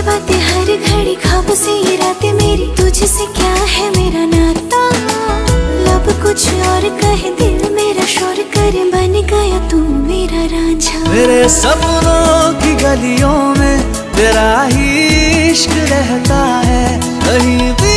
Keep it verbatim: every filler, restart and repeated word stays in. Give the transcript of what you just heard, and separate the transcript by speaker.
Speaker 1: बातें हर घड़ी ख्वाब से ये रातें मेरी, तुझसे क्या है मेरा नाता। लब कुछ और कहे दिल मेरा शोर करे, बन गया तू मेरा रांझा।
Speaker 2: मेरे सपनों की गलियों में तेरा ही इश्क रहता है, कहीं भी